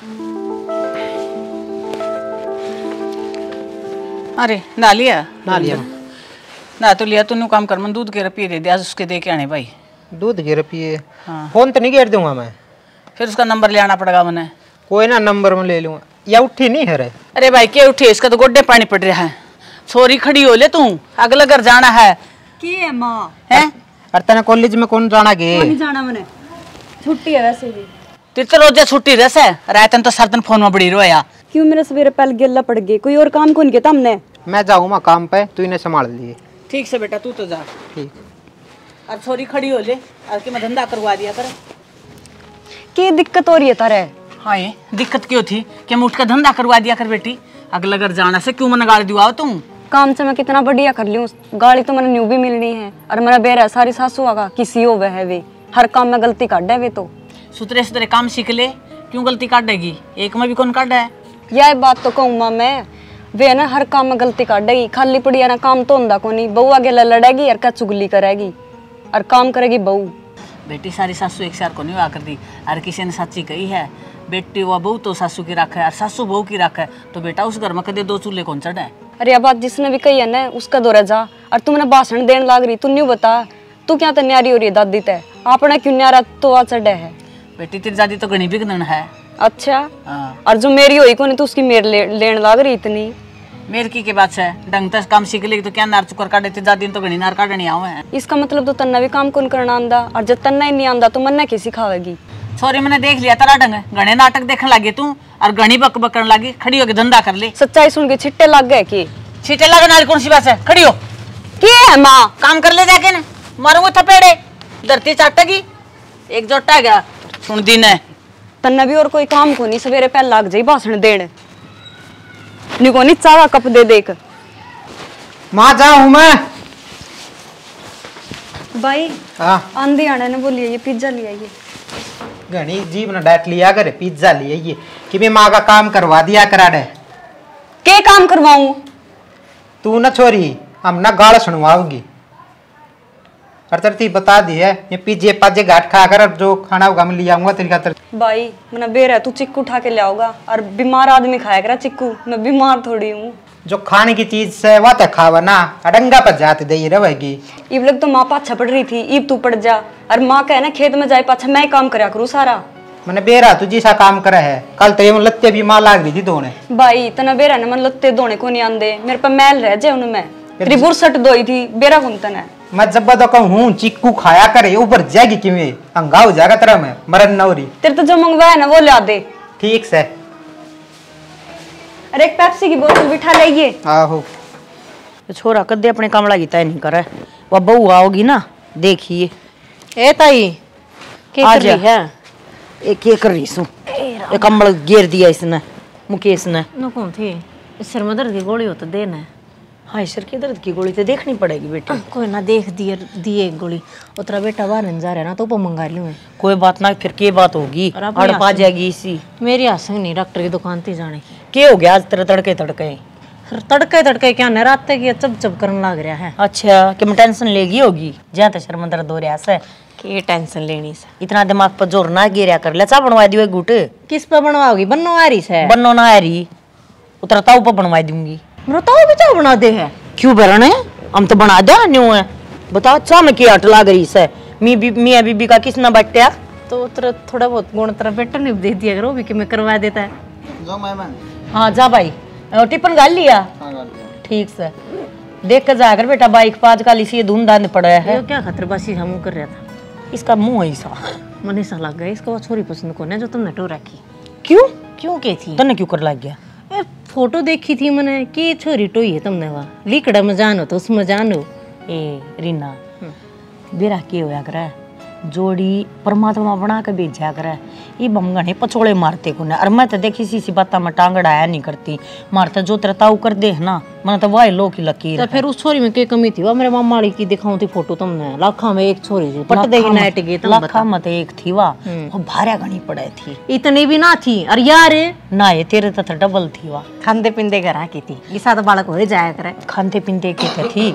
अरे ना लिया ना तो लिया तूने काम कर, मन दूध के रुपये दे दे, आज उसके दे के आने भाई। दूध के रुपये? हाँ। फोन तो नहीं कर दूंगा मैं, फिर उसका नंबर ले आना पड़ेगा मैंने। कोई ना, नंबर में ले लूंगा। या उठी नहीं है रे? अरे भाई क्या उठी, इसका तो गोड्डे पानी पड़ रहा है। छोरी खड़ी हो ले तू, अगला घर जाना है। की है माँ हैं? अरे तेने कॉलेज में कौन जाना गे? नहीं जाना मैंने, छुट्टी है वैसे भी। तेरे तो रोज छुट्टी रस है, रातन तो सरदन फोन में बड़ी रोया। क्यों मेरे सवेरे पहले गिल्ला पड़ गई, कोई और काम कौन किया हमने? मैं जाऊँ काम पे, तू इन्हें संभाल लिए। ठीक से बेटा, तू तो जा। ठीक। अब छोरी खड़ी हो ले, और कि मैं धंधा करवा दिया कर। क्या दिक्कत हो रही है तारे? हाँ ये दिक्कत क्यों थी कि मैं उठ कर धंधा करवा दिया कर बेटी, अगला घर जाना से क्यों मन गाड़ी दिवा तुम? काम से मैं कितना बढ़िया कर लूँ, गाड़ी तो मैंने न्यू भी मिलनी है, और मेरा बेरा सारी सासू आगा किसी हो वह है वे, हर काम में गलती काट है वे तो। सुतरे सुतरे काम सीख ले, क्यों गलती काटेगी? एक में भी कौन काटा है? यह बात तो कहूँ माँ मैं, वे ना हर काम में गलती काटेगी, खाली पड़ी है ना काम तो होंदा को नहीं, बहू आगे लड़ेगी और क्या चुगली करेगी और काम करेगी बहू। बेटी सारी सासू एक सार को नहीं हुआ कर दी, और किसी ने सच्ची कही है, बेटी हुआ बहू तो सासू की राख है और सासू बहू की राख है, तो बेटा उस घर में कदे दो चूल्हे कौन चढ़े? अरे अब बात जिसने भी कही है ना उसका दौरा जा, और तुमने भाषण देने लाग रही, तू न्यू बता तू क्या तो न्यारी हो रही है दादी ते, आपने क्यों न्यारा तो आ चढ़े है? बेटी तेरी दादी तो घनी बिगड़न है। अच्छा हाँ। और जो मेरी हुई को नहीं तो उसकी मेरे लेन लाग रही इतनी। मेर की बात है, ढंग तक काम सीख लेगी तो क्या नार चुकर काटे, तेरी दादी ने तो घनी नार काटनी आवे हैं। इसका मतलब तो तन्ना भी काम कौन करना आंदा, और जब तन्ना ही नहीं आंदा तो मन्ना की सिखावेगी? सॉरी मैंने देख लिया तेरा ढंग, घने नाटक देखने लगी तू और घनी बक बक करने लगी, खड़ी होके धंधा कर ले। सच्चाई सुन के छिट्टे लग गए कि छीटे लगे नारी कौन सी बात है? खड़ी हो, क्या है माँ? काम कर ले जाके ना, मारूंगा थपेड़े, धरती चाटेगी। एक जोटा गया सुन दी ने, तन्ना भी और कोई काम को नहीं, सवेरे पहले लाग जाई भाषण देने, निको नहीं चावा कप दे देख। माँ जाऊँ मैं? भाई हाँ आंधी आने ने बोलिए ये पिज्जा ले आइए। घनी जीव ने डांट लिया करे, पिज्जा लिए ये कि मैं माँ का काम करवा दिया करा दे। के काम करवाऊं? तू ना छोरी, हम ना गाल सुनवाओगी। तरती बता दी है, ये पिज्जे पाजे घाट खा कर जो खाना होगा मैं ले आऊंगा तेरी खातर। भाई मैंने बेरा तू चिक्कू उठा के ले आओगा, और बीमार आदमी खाया करा चिक्कू, मैं बीमार थोड़ी हूँ। जो खाने की चीज से वह तो खावा ना, अडंगा पर जाते दे रहेगी। इब लग तो माँ पाछा पड़ रही थी, इब तू पड़ जा, और माँ कहे ना खेत में जाए पाछा मैं काम करया करूँ सारा। मैंने बेरा तुझी सा काम करे है, कल तेरे लत्ते भी माँ लाग रही थी धोने। भाई तना बेरा ने मन लत्ते धोने को नहीं आंदे, मेरे पर मैल रह जाए उनमें, तेरी बुरसट धोई थी बेरा कुंतन है। मैं जब तो कहूँ चिक्कू खाया करे, ऊपर जाएगी किमें अंगा हो जाएगा तेरा में मरन नौरी। तेरे तो जो मंगवाया है ना वो ला दे। ठीक से। अरे एक पेप्सी की बोतल बिठा लाइए। आहो छोरा कदे अपने कमला की तय नहीं करे, वह बहू आओगी ना देखिए। ए ताई क्या कर रही है? एक कर रही सू, एक कम्बल घेर दिया इसने मुकेश ने। न कौन थी सिर में दर्द की गोली हो तो देना। हाँ सिर के दर्द की गोली तो देखनी पड़ेगी बेटे। कोई ना देख दिए एक गोली, उतरा बेटा बाहर जा रहा है ना तो वो मंगा लियो। कोई बात ना, फिर के बात होगी, अड़ पा जाएगी इसी। मेरी आसंग नहीं डॉक्टर की दुकान थी जाने की। क्या हो गया आज तेरे तड़के तड़के? तड़के क्या न रात तक ये चप चप करने लग रहा है। अच्छा कि मैं टेंशन लेगी होगी, जहाँ तक शर्म दर्द हो रहा है। के टेंशन लेनी से इतना दिमाग पर जोर ना गिरा कर ले, चा बनवा दियो गुट। किस पर बनवाओगी? बनो आ रही से बनो ना आ रही, उतरताऊ पर बनवा दूंगी। बताओ भी चाह बना दे है। क्यों बरने, हम तो बना दे न्यू है। बताओ चा में क्या अटला गई से, मियाँ बीबी का किसना बट्या तो उतर थोड़ा बहुत गुण तरह बेटर नहीं दे दिया करो भी कि मैं करवा देता है। जो मैं हाँ जा भाई, टिफिन गाल लिया? ठीक से देख कर जाकर बेटा, बाइक पाज का लिसी धुन धान पड़ा है। क्या खतरबासी हम कर रहा था, इसका मुंह ऐसा मन ऐसा लग गया इसको छोरी पसंद को ना जो तुमने टो रखी। क्यों क्यों के थी तने क्यों कर लग गया? फोटो देखी थी मैंने कि छोरी टोई है तुमने, वहाँ लिकड़ा में जानो तो उसमें जानो। ए रीना बेरा के होया करे, जोड़ी परमात्मा बना के भेजा करे, ये बम गणे पचोड़े मारते को ना। और मैं तो देखी सी बात में टांगड़ आया नहीं करती, मारते जो तेरा ताऊ कर दे ना, मैंने तो वाई लो की लकीर। तो फिर उस छोरी में क्या कमी थी? वह मेरे मामा की दिखाऊं थी फोटो तुमने, लाखा में एक छोरी थी पट देगी नाइट की, लाखा में तो एक थी वो भारा घनी पड़े थी। इतनी भी ना थी। और यार ना ये तेरे तो डबल थी वह। खाते पीते घर की थी, ये साथ बालक हो जाया करे। खाते पीते के थी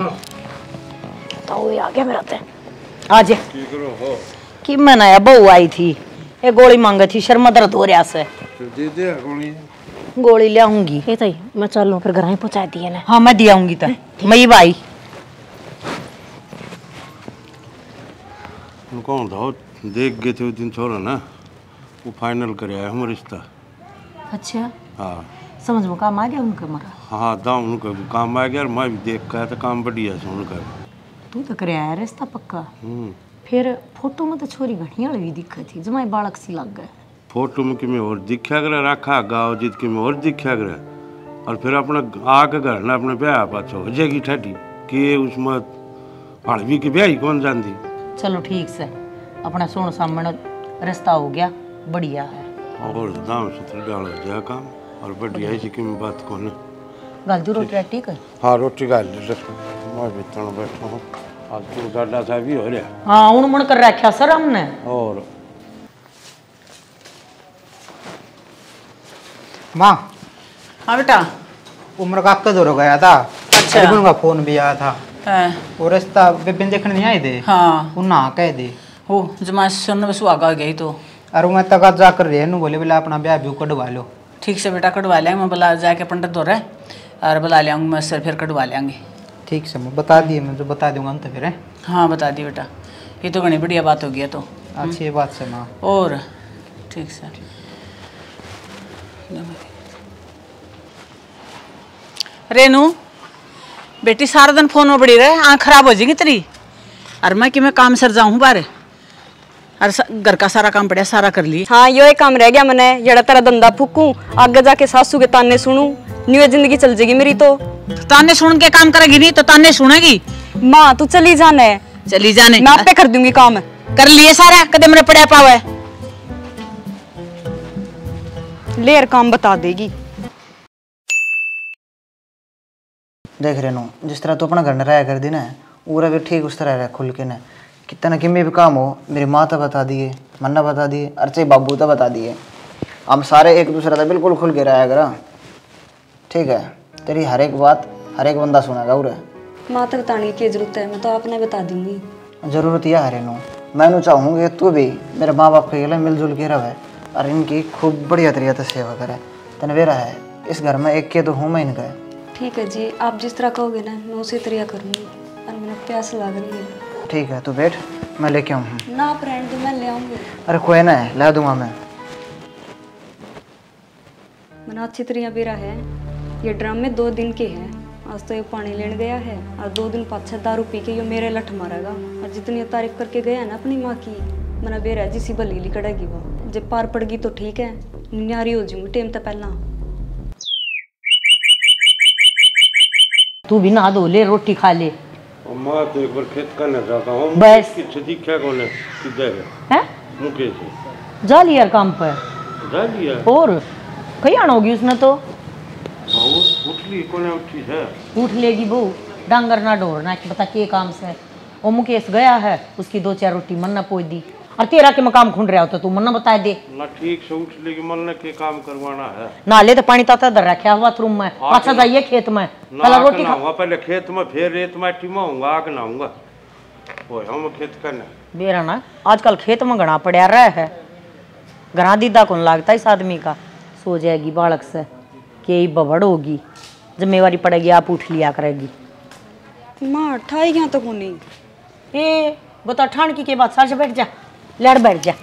तो आ गया मेरा ते आज कि मैं नया बहू आई थी, ये गोली मांगे थी, शर्मा दर्द हो रहा से। दे दे गोली। गोली ले आऊंगी। ये ताई मैं चलूं फिर घर ही पहुंचा दिए ना। हाँ मैं दे आऊंगी तो मई भाई कौन था देख गए थे उस दिन छोरा ना, वो फाइनल कर आया हम रिश्ता। अच्छा हाँ समझ में काम आ गया उनका मरा। हाँ दाम उनका काम आ गया, मैं भी देख के आया था, काम बढ़िया से उनका। तू तो करे आया रिश्ता पक्का। फिर फोटो में तो छोरी घनी वाली दिखा थी, जमाई बालक सी लग गए। फोटो में कि मैं और दिखा करे रखा गाँव जीत के मैं और दिखा करे, और फिर अपना आके घर ना अपने ब्याह पाछो हो जाएगी ठाठी कि उसमें हड़वी की ब्याह ही कौन जानती। चलो ठीक से अपना सोन सामने रिश्ता हो गया, बढ़िया है। और दाम सूत्र डाल जाए काम, और बढ़िया ऐसी की बात कौन है। गाल दी रोटी ठीक है। हाँ रोटी गाल मैं भी तन बैठा हूँ, आज तू डाडा सा भी हो रहा। हाँ उन मन कर रखा सर हमने। और माँ हाँ बेटा। उम्र का कदर हो गया था। अच्छा। रिबन का फोन भी आया था। हाँ। वो रास्ता विपिन देखने नहीं आए थे। हाँ वो ना कह दे हो जमा सुन बस आगा गई तो। और मैं तक जाकर रहे नु बोले बोला अपना ब्याह भी कटवा लो। ठीक से बेटा कटवा लेंगे, मैं बुला जाके पंडित दो रहे और बुला लेंगे, मैं सर फिर कटवा लेंगे। ठीक से मैं बता दिए, मैं जो बता दूंगा अंत फिर है। हाँ बता दी बेटा, ये तो घनी बढ़िया बात हो गया तो। अच्छी बात से माँ। और ठीक से रेनू बेटी सारा दिन फोन में पड़ी रहे, आँख खराब हो जाएगी तेरी। और मैं कि मैं काम सर जाऊँ बारे, और घर का सारा काम पड़ा सारा कर ली। हाँ यो एक काम रह गया मैंने, जड़ा तेरा धंधा फूकूं, आगे जाके सासू के ताने सुनूं, न्यू जिंदगी चल जाएगी मेरी तो। ताने सुन के काम करेगी नहीं तो ताने सुनेगी। माँ तू चली जाने। चली जाने मैं आपे कर दूंगी काम। कर लिए सारा, कदे मैंने पड़ा पावे। लेर काम बता देगी। देख रहे नो जिस तरह तू अपना घर न रहा कर दी ना, पूरा भी ठीक उस तरह रह खुल के न। कितना कि में भी काम हो, मेरी माँ तो बता दिए, मन्ना बता दिए, अर्चे बाबू तो बता दिए। हम सारे एक दूसरे का बिल्कुल खुल के रहा करा, ठीक है। तेरी हर एक बात हर एक बंदा सुनेगा। उरे माँ तो बताने की जरूरत है, मैं तो आपने बता दूंगी। जरूरत यह है नो, मैं चाहूँगी तू भी मेरे माँ बाप के लिए मिलजुल के रहे और इनकी खूब बढ़िया तरीके से सेवा करे। तनवेरा है इस घर में एक के तो हूँ मैं इनका। ठीक है जी, आप जिस तरह कहोगे ना मैं उसी तरह करूँगी। और मैंने प्यास लग रही है। ठीक है तू बैठ, मैं लेके आऊँ। ना आप रहने दो, मैं ले आऊँगी। अरे कोई ना है, ला दूंगा मैं। मैंने अच्छी तरह बेरा है, ये ड्राम में 2 दिन के हैं। आज तो ये पानी लेने गया है और 2 दिन पाछे दारू पी के ये मेरे लठ मारेगा। और जितनी तारीफ करके गया ना अपनी माँ की, मैंने बेरा जिसी भली कड़ेगी वो। जब पार पड़गी तो ठीक है, न्यारी हो जाऊंगी टाइम तो पहला। तू भी नहा धो ले, रोटी खा ले। मैं तो एक बार खेत करने जाता हूँ, बस किसी दिखा कौन है किधर है मुकेश जा लिया काम पर। जा लिया और कहीं आना होगी उसने तो। उठ ली कौन है उठी है। उठ लेगी बहू, डांगर ना ढोरना कि बता के काम से। वो मुकेश गया है, उसकी 2-4 रोटी मन्ना पोई दी। और तेरा के मकाम खुंड रहा हो तो तू मन्ना बता दे ना। ठीक से उठ लेगी, मन ने के काम करवाना है। नाले तो पानी ताता धर रखा हुआ बाथरूम में, अच्छा जाइए खेत में पहले रोटी खा। पहले खेत में फिर रेत माटी में होऊंगा, आग नहाऊंगा। ओए हम खेत करना बेरा ना आजकल खेत में घना पड़ा रहा है, घना दीदा कौन लगता इस आदमी का। सो जाएगी बालक से कि बबड़ होगी, जिम्मेवारी पड़ेगी आप उठ लिया करेगी। माँ ठाई यहाँ तक होनी। ए बता ठाण की के बात, सर से बैठ जा, लड़ बैठ जा।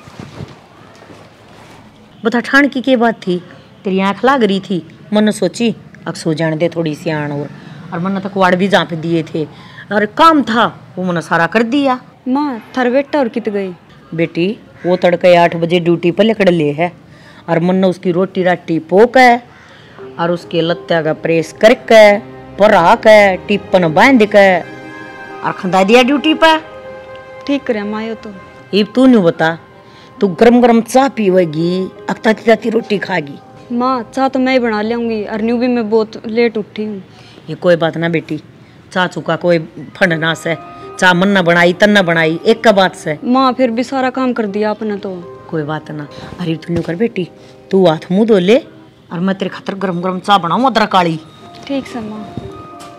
बता ठाण की के बात थी, तेरी आँख लाग रही थी। मन सोची अब सो जाने दे थोड़ी सी आण और मन तक वाड़ भी जाप दिए थे और काम था वो मैंने सारा कर दिया। माँ थार बेटा और कित गई? बेटी वो तड़के 8 बजे ड्यूटी पर लेकर ले है और मन ने उसकी रोटी राटी पोक है और उसके लत्या का प्रेस करके परा के टिप्पन बांध के और खंदा दिया ड्यूटी पर। ठीक करे मायो तो। अब तू नहीं बता, तू गरम गरम चाय पीवेगी, अकताती जाती रोटी खागी। माँ चाय तो मैं ही बना लाऊंगी और न्यू भी मैं बहुत लेट उठी हूँ। ये कोई बात ना बेटी, चाह चुका कोई फंड ना से, चाह मन न बनाई तन न बनाई एक का बात से। माँ फिर भी सारा काम कर दिया आपने तो। कोई बात ना। अरे तू कर बेटी, तू हाथ मुँह धो ले और मैं तेरे खातर गरम गरम चाय बनाऊँ अदरक काली। ठीक से माँ।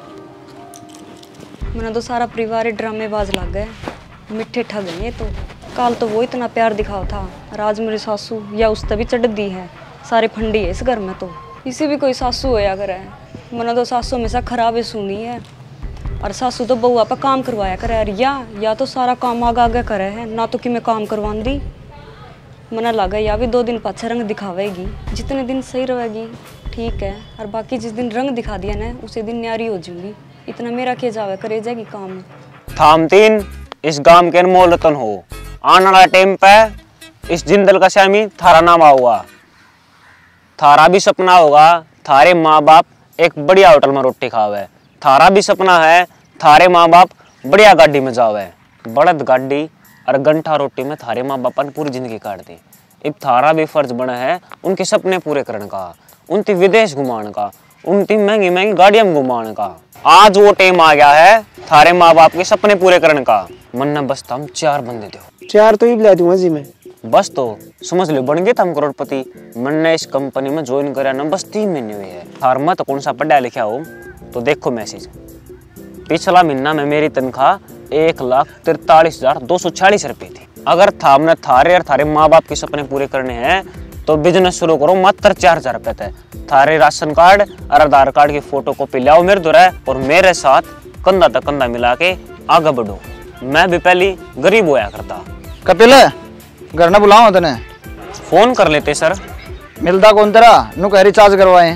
मैंने तो सारा परिवार ड्रामेबाज लग गए, मिठे ठग ये तो कल तो वो इतना प्यार दिखाओ था, और आज मेरी सासू या उस तभी चढ़ दी है। सारे फंडी है इस घर में, तो इसी भी कोई सासू होया करे। मैंने तो सासू हमेशा खराब ही सुनी है, और सासू तो बउआ पर काम करवाया करे, या तो सारा काम आगे आगे करे है ना, तो कि मैं काम करवान दी। मना लगा या भी 2 दिन पाछा रंग दिखावेगी, जितने दिन सही रहेगी ठीक है, और बाकी जिस दिन रंग दिखा दिया ना उसी दिन न्यारी हो जाऊंगी। इतना मेरा के जावे करे जाएगी काम। थाम तीन इस गांव के अनमोल रतन हो, आने वाला टाइम पे इस जिंदल का श्यामी थारा नाम हुआ। थारा भी सपना होगा थारे माँ बाप एक बढ़िया होटल में रोटी खावे। थारा भी सपना है थारे माँ बाप बढ़िया गाड़ी में जावे। बड़द गाड़ी और गंठा रोटी में थारे माँ बाप पूरी जिंदगी काट दी। अब थारा भी फर्ज बना है उनके सपने पूरे करने का, उनकी विदेश घुमाने का, उनकी महंगी महंगी गाड़ियां में घुमाने का। आज वो टाइम आ गया है थारे माँ बाप के सपने पूरे करने का। मन बस हम 4 बंदे दो, 4 तो ही बुला दूंगा जी मैं। बस तो समझ लो बन गए हम करोड़पति। मैंने इस कंपनी में ज्वाइन करा ना बस 3 महीने हुए हैं। थार में तो कौन सा पढ़ा लिखा हो तो देखो मैसेज। पिछला महीना में मेरी तनख्वाह 1,43,246 रुपये थी। अगर थामने थारे और थारे माँ बाप के सपने पूरे करने हैं तो बिजनेस शुरू करो मात्र 4,000 रुपये थे। थारे राशन कार्ड और आधार कार्ड की फोटो कॉपी लाओ मेरे दूर और मेरे साथ कंधा तक कंधा मिला के आगे बढ़ो। मैं भी पहले गरीब होया करता। कपिल घर ना बुलाओ तने। फोन कर लेते सर। मिलता कौन तेरा नु कह रिचार्ज करवाए।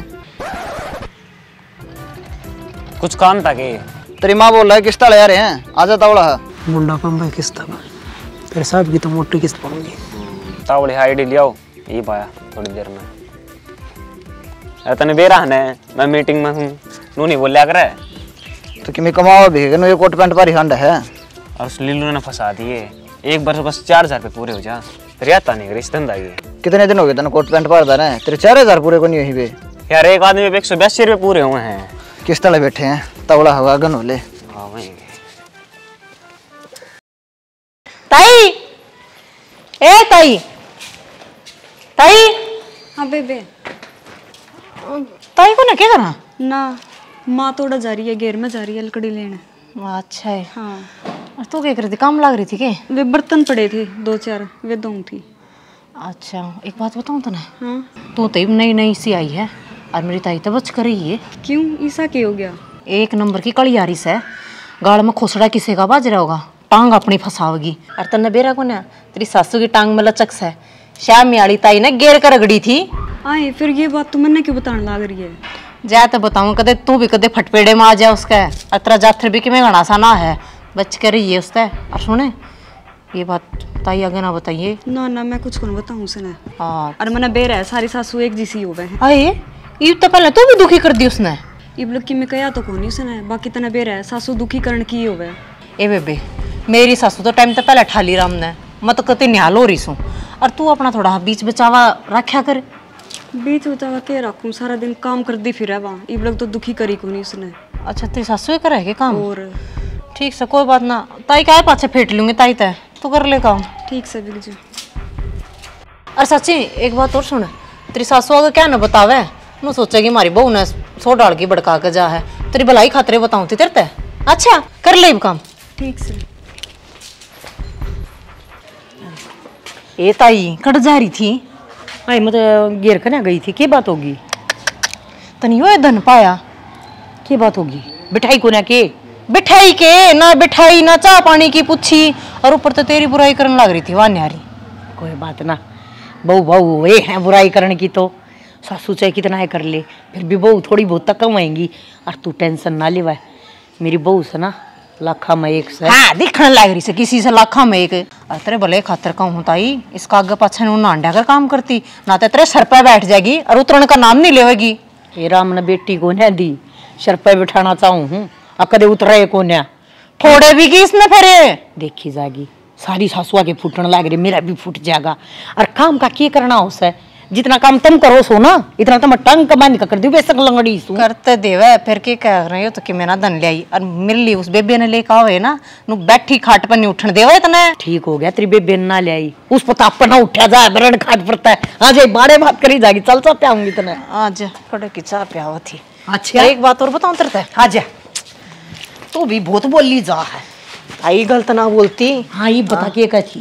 कुछ काम था के तेरी माँ बोल रहा है किस्ता ले आ रहे हैं, आजा तावड़ा है। मुंडा कम भाई किस्त का तेरे साहब की तो मोटी किस्त पड़ूंगी। तावड़े आईडी लियाओ ये पाया थोड़ी देर में। तने बेरा है मैं मीटिंग में हूँ नू नहीं बोलिया करे तो कि मैं कमाओ भी नु ये कोट पैंट पर हंड है। और उस लीलू ने फंसा दिए। एक बार बस 4,000 रुपये पूरे हो जा रियाता नहीं करी धंधा ये। कितने दिन हो गए तेने कोट पैंट पर रहे तेरे 4,000 पूरे को नहीं हुई बे यार। एक आदमी पे 182 रुपये पूरे हुए हैं। किस तरह बैठे हैं तावड़ा हवा गन होले। हाँ वही ताई ए ताई ताई हाँ बेबे। ताई को ना क्या करना ना माँ थोड़ा जा रही है, घेर में जा रही है लकड़ी लेने। अच्छा है। हाँ और तू क्या कर रही थी, काम लग रही थी के? वे बर्तन पड़े थे 2-4 वे दूँ थी। अच्छा एक बात बताऊँ तो ना, हाँ तू तो नई नई सी आई है और मेरी ताई तो बच कर रही है। क्यों ऐसा क्या हो गया? 1 नंबर की कलियारी से गाल में खोसड़ा किसी का बाज रहा होगा, टांग अपनी फंसावगी। और तन्ने बेरा को ना तेरी सासू की टांग में लचक से श्यामी आली ताई ने घेर कर रगड़ी थी। आए फिर ये बात तो मैंने क्यों बताने लग रही है? जा तो बताऊँ कदे तू भी कदे फटपेड़े में आ जाए उसका। अतरा जाथर भी कि मैं घना सा ना है बच कर रही है उससे। और सुने ये बात ताई आगे ना बताइए। ना ना मैं कुछ कौन बताऊँ उसने। हाँ और मैंने बेरा है सारी सासू एक जैसी हो गए हैं। आए ये तो पहले तू भी दुखी कर दी उसने। इब लोग की मैं कया तो कौन उसने, बाकी तना बेरा है सासू दुखी करण की हो गए। ए बेबे मेरी सासू तो टाइम तो पहले ठाली राम ने मैं तो कते निहाल हो रही सू। और तू अपना थोड़ा बीच बचावा रखा कर। बीच बचावा के रखूं, सारा दिन काम कर दी फिर वहाँ। इब लोग तो दुखी करी को नहीं उसने। अच्छा तेरी सासू ही करे के काम? और ठीक से कोई बात ना, ताई का पाछे फेंट लूंगी ताई तय तू कर ले काम। ठीक से बिक जो। और सच्ची एक बात और सुन, तेरी सासू अगर क्या न बतावे नु सोचेगी हमारी बहू ने 100 डाल की भड़का के जा है। तेरी भलाई खातरे बताऊं थी तेरे ते। अच्छा कर ले काम। ठीक से। ए ताई कट जा रही थी। आई मैं तो घेर करने गई थी, क्या बात होगी? तनी वो धन पाया क्या बात होगी? बिठाई को ना के बिठाई के ना बिठाई ना चाह पानी की पूछी और ऊपर तो तेरी बुराई करने लग रही थी वाह न्यारी। कोई बात ना, बहू बहू ये है बुराई करने की तो सासू चाहे कितना है कर ले फिर भी बहू थोड़ी बहुत तक कमाएंगी। और तू टेंशन ना ले, मेरी बहू से ना लाखा में एक से हाँ दिखने लग रही से किसी से लाखा में एक। और तेरे भले खातर का हूँ ताई इसका आगे पाछे नांडा कर काम करती ना तो तेरे सर पे बैठ जाएगी और उतरने का नाम नहीं लेवेगी। ये राम ने बेटी को न दी सर पे बिठाना चाहूँ हूँ अब कदे उतरे को न थोड़े भी की इसने फिर देखी जाएगी। सारी सासुआ के फूटने लग रही मेरा भी फूट जाएगा। और काम का क्या करना उसे, जितना काम तुम करो सो ना इतना तो मैं टंग कमान कर दी बेसक लंगड़ी सू करते देवे फिर क्या कह रहे हो तो कि मैं ना धन ले आई और मेरे लिए उस बेबे ने लेकर आओ है ना नु बैठी खाट पर नहीं उठने देवे इतना ठीक हो गया। तेरी बेबे ना ले आई उस प्रताप पर ना उठा जा बरण खाट पड़ता है। आज ये बाड़े बात करी जाएगी चल सा प्याऊंगी तने आज कड़े की चाह प्यावा थी। अच्छा एक बात और बताऊं तेरे हाँ जा तू भी बहुत बोली जा है आई गलत ना बोलती। हाँ ये बता के क्या थी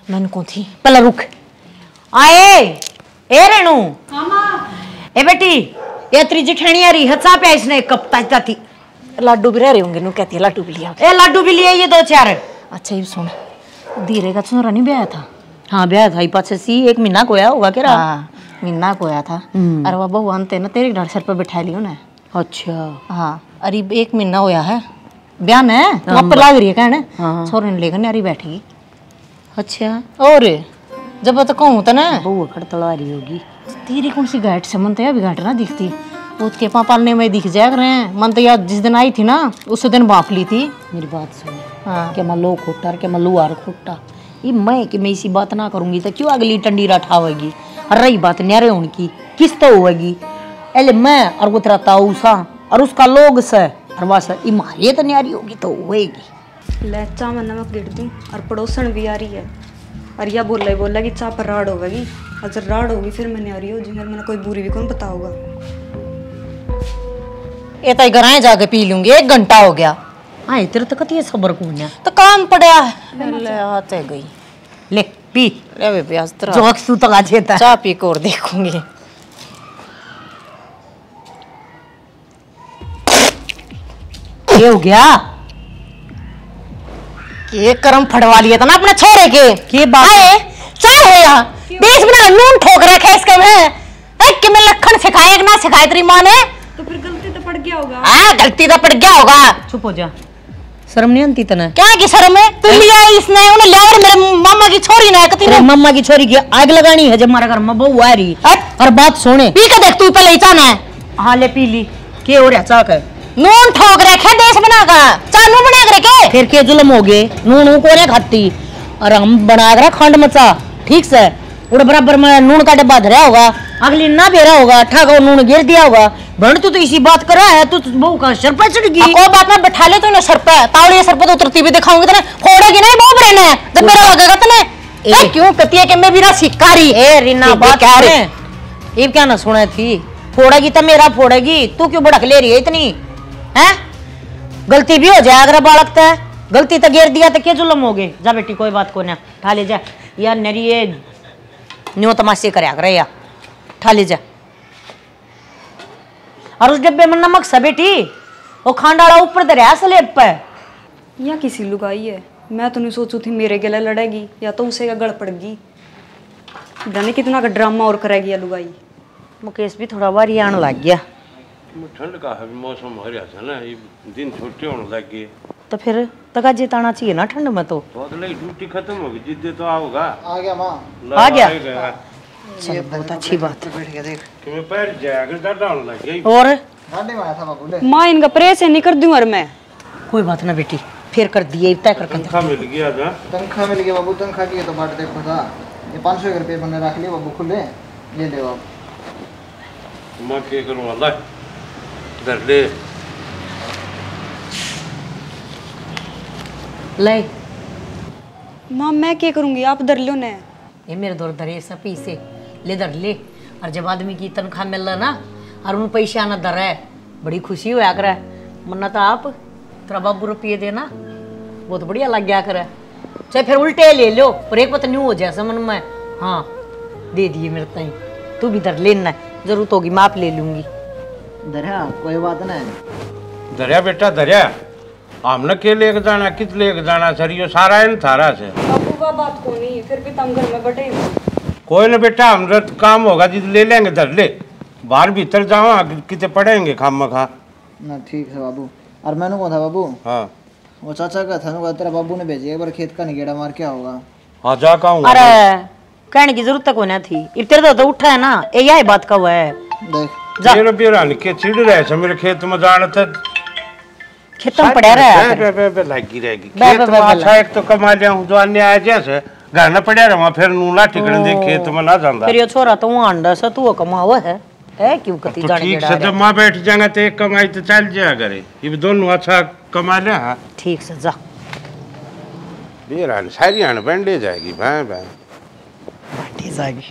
मैंने कौन थी पहला रुक आए ए रेणु ए बेटी ये तेरी जेठानी आ रही है चा पे इसने कब ताजता थी लाडू भी रह रहे होंगे नु कहती है लाडू भी लिया ए लाडू भी लिए ये 2-4 अच्छा ये सुन धीरे का छोरा नहीं ब्याह था हाँ ब्याह था पाछे सी 1 महीना को आया होगा क्या हाँ महीना को आया था अरे वो बहू आनते ना तेरे घर सर पर बैठा लियो ना अच्छा हाँ अरे 1 महीना होया है ब्याह में वहाँ पर लाग रही है कहने छोरे ने लेकर नारी बैठी अच्छा और जब तो कहूँ तो ना बहू खड़तला रही होगी तेरी कौन सी घाट से मन तो अभी घाट ना दिखती उसके पापा ने में दिख जाया रहे हैं मन तो यार जिस दिन आई थी ना उस दिन बाप ली थी मेरी बात सुन हाँ क्या मैं लो खोटा क्या मैं लुआर खोटा ये मैं कि मैं इसी बात ना करूंगी तो क्यों अगली टंडी रठावेगी और रही बात न्यारे उनकी किस तो होगी एले मैं और वो तेरा ताऊ सा और उसका लोग से और बस इमारे तो न्यारी होगी तो होएगी ले चा में नमक गिर दूँ और पड़ोसन भी आ रही है और यह बोला कि चा पर राड़ होगी और जब राड़ होगी फिर मैं न्यारी हो जाऊंगी और मैंने कोई बुरी भी कौन पता होगा। ये तो घर जाके पी लूंगी 1 घंटा हो गया हाँ तेरे तो कती सबर कौन है तो काम पड़ा है ले आते गई ले पी ले प्याज तरह जो तू तो आज था चाय पी को और देखूंगी ये हो गया के कर्म फड़वा लिया था ना अपने छोरे के बात है चाय है यहाँ 20 मिनट नून ठोक रखे इसके में एक कि मैं लखन सिखाए ना सिखाए तेरी माँ ने तो फिर गलती तो पड़ गया होगा। हाँ गलती तो पड़ गया होगा चुप हो जा शर्म नहीं आती तना क्या की शर्म है तू लिया इसने उन्हें लिया मेरे मामा की छोरी ना कती ने मम्मा की छोरी की आग लगानी है जब हमारा घर में बहू आ रही और बात सुने पी के देख तू पहले चाना है हाँ ले पी ली के हो रहा चाक है नून ठोक रखे देश बना का चानू बना कर के फिर के जुल्म हो गए नून को ने खाती और हम बना कर खंड मचा ठीक से उड़ बराबर में नून का डब्बा धरा होगा अगली ना बेरा होगा ठाका नून गिर दिया होगा बन तू तो इसी बात करा है तू बहू का सर पर चढ़ गई कोई बात में बैठा ले तूने सर पे तावड़ी सर पे तो उतरती भी दिखाऊंगी तने फोड़ेगी नहीं बहुत बड़े ने जब मेरा लगेगा तने क्यों कहती है कि मैं भी ना शिकारी ए रीना बात क्या रे ये क्या ना सुने थी फोड़ेगी तो मेरा फोड़ेगी तू क्यों भड़क ले रही है इतनी हैं गलती भी हो जाए अगर बालक है गलती तो गिर दिया तो क्या जुल्म हो गए जा बेटी कोई बात को ना ठा ले जा यार नरी ये न्यू तमाशे कर या ठा ले जा और उस डब्बे में नमक सा बेटी वो खांडाला ऊपर दरिया स्लेब पे या किसी लुगाई है मैं तो नहीं सोचू थी मेरे गले लड़ेगी या तो उसे गड़ पड़ेगी जाने कितना का ड्रामा और करेगी या लुगाई। मुकेश भी थोड़ा बारी आने लग गया ठंड का है मौसम हो रहा था ना ये दिन छोटे होने लग गए तो फिर तका जिताना चाहिए ना ठंड में तो ड्यूटी खत्म होगी जिद्दे तो आओगा आ गया माँ आ गया ये बहुत अच्छी बात तो बैठ गया देख कि मैं पैर जाया अगर दर्द होने लग गई और गाड़ी में आया था बाबू ले माँ इनका प्रेस नहीं कर दूं और मैं कोई बात ना बेटी फिर कर दिए तय कर तनख्वाह मिल गया था तनख्वाह मिल गया बाबू तनख्वाह की तो बात देखो था ये 500 रुपये मैंने रख लिया बाबू खुले ले ले बाबू मैं क्या करूँ अल्लाह दर ले ले माँ मैं क्या करूंगी आप डर लो ना ये मेरे दौर धरे सब पैसे ले दर ले और जब आदमी की तनख्वाह मिल रहा ना और उन पैसे आना दर है बड़ी खुशी होया करे मन्ना तो आप तेरा बाबू रुपये देना बहुत बढ़िया लग गया करे चाहे फिर उल्टे ले लो पर एक पता नहीं हो जाए समझ में हाँ दे दिए मेरे ताई तू भी दर लेना जरूरत होगी माप ले लूंगी दरिया कोई बात नहीं दरिया बेटा दरिया हमने के लेके जाना कित लेके जाना सर ये सारा है न थारा से बाबू का बात को नहीं फिर भी तम घर में बैठे कोई ना बेटा हमरा तो काम होगा जिद ले लेंगे दर ले बाहर भीतर जाओ कितने पढ़ेंगे खाम खा ना ठीक है बाबू और मैंने कहा था बाबू हाँ वो चाचा का था ना तेरा बाबू ने भेजे एक बार खेत का निगेड़ा मार के होगा हाँ जा कहूँगा अरे कहने की जरूरत को ना थी इब तेरे तो उठा है ना यही बात का हुआ है देख मेरे बेरान के चिड़ रहे से मेरे खेत में जाना था खेतों में पड़ा रहा लगी रहेगी खेत में अच्छा एक तो कमा लिया हूँ जो अन्य आया जैसे घर न पड़ा रहा फिर नूला टिकने दे खेत में ना जाता फिर ये छोरा तो वहाँ अंडा सा तू कमावा है क्यों कती तो जाने ठीक से जब माँ बैठ जाएगा तो एक कमाई तो चल जाया करे ये दोनों अच्छा कमा ले हाँ ठीक से जा बेरान सारी आने बैंडे जाएगी भाई भाई बैठी जाएगी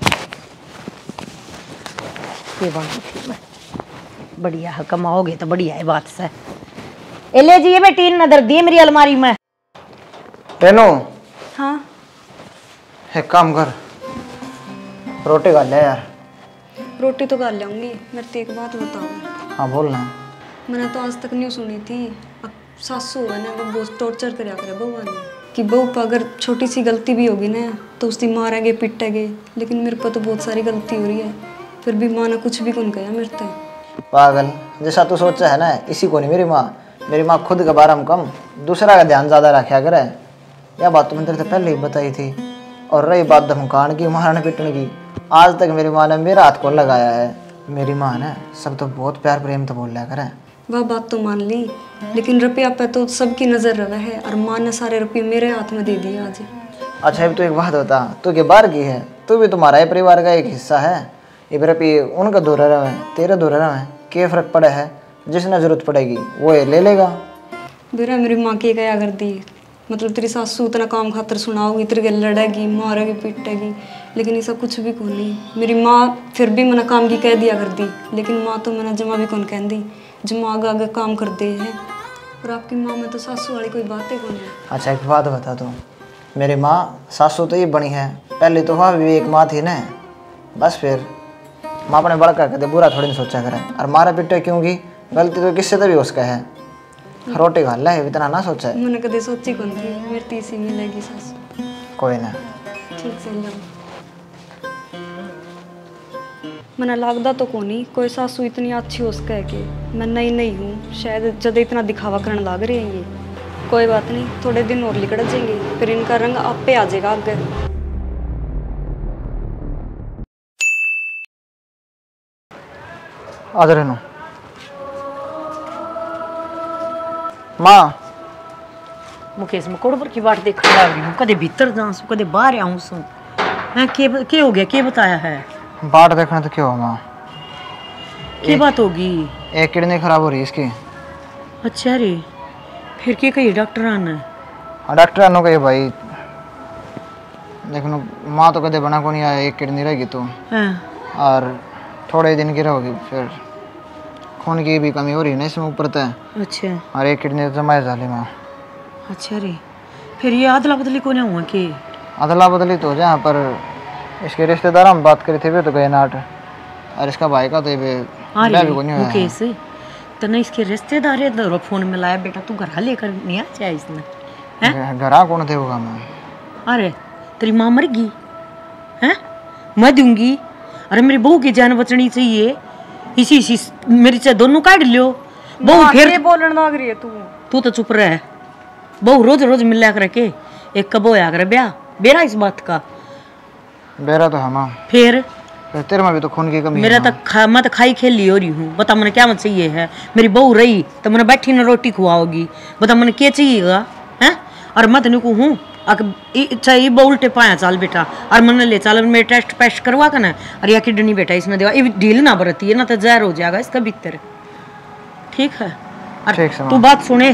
ये बात बढ़िया है कमाओगे तो बढ़िया है बात से ए ले जी ये बेटी नजर दी मेरी अलमारी में तेनो हाँ एक काम कर, रोटी खा ले यार। रोटी तो खा लाऊंगी, मेरे तो एक बात बताओ। हाँ बोलना। मैंने तो आज तक नहीं सुनी थी, अब सासू है ना वो बहुत टॉर्चर कराया करे बउआ ने कि बहू पर अगर छोटी सी गलती भी होगी ना तो उसकी मारेंगे पिटेंगे, लेकिन मेरे पर तो बहुत सारी गलती हो रही है, फिर भी माँ ने कुछ भी कौन कहा मेरे से। पागल, जैसा तू सोचा है ना इसी को नहीं मेरी माँ खुद के बारे में कम दूसरा का ध्यान ज़्यादा रखा करे। यह बात तो मैंने तेरे से पहले ही बताई थी। और रही बात धमकाने की, मारने पीटने की, आज तक मेरी माँ ने मेरा हाथ कौन लगाया है। मेरी माँ ने सब तो बहुत प्यार प्रेम तो बोल लिया करे। वह बात तो मान ली, लेकिन रुपया पे तो सबकी नज़र रहा है और माँ ने सारे रुपये मेरे हाथ में दे दिए आज। अच्छा अब तो एक बात बता, तू के बाहर की है, तू भी तुम्हारा ही परिवार का एक हिस्सा है। ये रुपये उनका दूर रहे तेरे दूर रहे, क्या फ़र्क पड़ा है? जिसने ज़रूरत पड़ेगी वो ये ले लेगा। बेरा मेरी माँ की क्या कर दी, मतलब तेरी सासू इतना काम खातर सुनाओगी, तेरे के लड़ेगी मारेगी पीटेगी, लेकिन ये सब कुछ भी कौन नहीं। मेरी माँ फिर भी मैंने काम की कह दिया कर दी, लेकिन माँ तो मैंने जमा भी कौन कह दी, जमा आगे आगे काम कर दे है। और आपकी माँ में तो सासू वाली कोई बात है कौन है। अच्छा एक बात बता दो, मेरी माँ सासू तो ये बनी है, पहले तो वहाँ भी एक माँ थी ना, बस फिर माँ अपने बड़ा कहते बुरा थोड़ी नहीं सोचा करें। और मारा पिटे क्योंकि गलती तो किससे तभी उसका है, रोटी खा ला है, इतना ना सोचा है। मैंने कभी सोची कौन थी मेरी तीसरी मिलेगी सासू। कोई ना, ठीक से लो। मैंने लगता तो कोनी कोई सासू इतनी अच्छी हो सके कि मैं नई हूँ, शायद जब इतना दिखावा करने लग रही है ये। कोई बात नहीं, थोड़े दिन और निकल जाएंगे, फिर इनका रंग आप पे आ जाएगा आगे। आज रहना माँ। मुकेश मैं कोड़ की बाट देख लग रही हूँ, कदे भीतर जाऊँ कदे बाहर आऊँ सू। हैं के हो गया, के बताया है? बाट देखना तो क्या हो माँ, क्या बात होगी? एक किडनी खराब हो रही है इसकी। अच्छा रे, फिर क्या कहिए डॉक्टर आना? हाँ डॉक्टर आने कहिए भाई, देखो माँ तो कदे बना को नहीं आया, एक किडनी रहेगी तो और थोड़े दिन की रहोगी, फिर खून की भी कमी हो रही है ना इसमें ऊपर तय। अच्छा, और एक किडनी जमा जाली माँ। अच्छा रे, फिर ये अदला बदली को नहीं हुआ कि? अदला बदली तो जहाँ पर इसके रिश्तेदार हम बात करी थी वे तो गए नाट, और इसका भाई का तो मुकेश तो नहीं इसके रिश्तेदार है फोन में लाया बेटा तू घर लेकर नहीं आ जाए इसने घर कौन थे वो काम। अरे तेरी माँ मर गई है, मैं दूंगी, अरे मेरी बहू की जान बचनी चाहिए, इसी मेरी चाहे दोनों काट लियो। बहू फिर बोलने लग रही है तू तो चुप रहे। बहू रोज रोज मिला कर के एक कब होया करे ब्याह बेरा इस बात का। बेरा तो हम फिर तेरे में भी तो खून की कमी मेरा तो मैं तो खाई खेली हो रही हूँ। बता मैंने क्या मत चाहिए है, मेरी बहू रही तो मैंने बैठी ना रोटी खुआओगी, बता मैंने क्या चाहिएगा है। और मैं तेन को हूँ चाहिए वो उल्टे पाया चाल बेटा, और मन ले चाल मेरे टेस्ट पेस्ट करवा कर ना, और या किडनी बेटा इसने देवा ये ढील ना बरती है ना तो जहर हो जाएगा इसका भीतर। ठीक है, और तू बात सुने,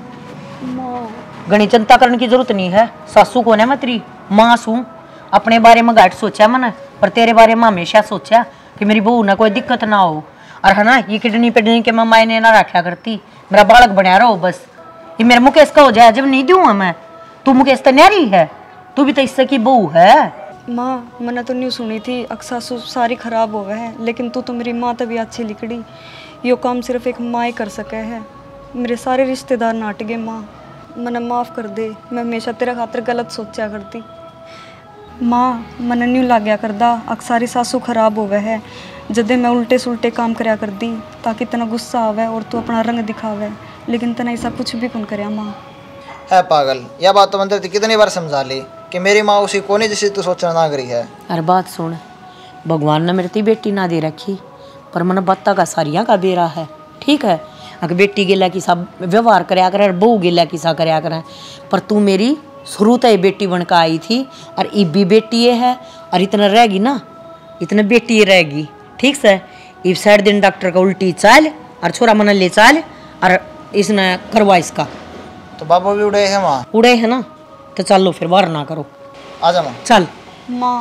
घनी चिंता करने की जरूरत नहीं है। सासू कौन है, मैं तेरी माँ सू, अपने बारे में घाट सोचा मैंने, पर तेरे बारे में हमेशा सोचा कि मेरी बहू ना कोई दिक्कत ना हो। और है ना ये किडनी पिडनी के मैं मायने ना रखा करती, मेरा बालक बनया रहो बस, ये मेरे मुकेश का हो जाए जब नहीं दूंगा मैं। तू मुकेश तो न्यारी है, तू भी तो इससे की बहू है। माँ मैंने तो न्यू सुनी थी सासू सारी खराब हो गए है, लेकिन तू तो मेरी माँ तभी अच्छी लिखड़ी, यो काम सिर्फ एक माँ ही कर सके है। मेरे सारे रिश्तेदार नाट गए माँ, मैंने माफ़ कर दे, मैं हमेशा तेरा खातिर गलत सोचा करती। माँ मैंने न्यू ला गया करदा अक्सारी सासू खराब हो गए है, जदे मैं उल्टे सुलटे काम करया कर दी ताकि तना गुस्सा आवे और तू अपना रंग दिखावे, लेकिन तना ऐसा कुछ भी कौन करया माँ। है पागल, यह बात तो मंदिर कितनी बार समझा ली कि मेरी माँ उसी कोने जैसी तू सोचना ना करी है। अरे बात सुन, भगवान ने मेरी बेटी ना दे रखी, पर मन बत्ता का सारिया का बेरा है। ठीक है, अगर बेटी गिला की सब व्यवहार कराया करे, बहू गिला की सा कराया करे, पर तू मेरी शुरू तो बेटी बनकर आई थी और ई भी बेटी ये है, और इतना रहेगी ना इतना बेटी ये रहेगी। ठीक से इस साइड दिन डॉक्टर का उल्टी चाल और छोरा मन ले चाल, और इसने करवा इसका तो बाबू भी उड़े है माँ, उड़े है ना तो चलो फिर वार ना करो, आजा माँ। चल माँ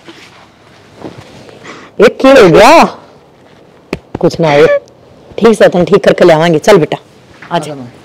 एक की हो गया कुछ ना हो, ठीक से तुम ठीक करके ले आवाएंगे। चल बेटा आजा।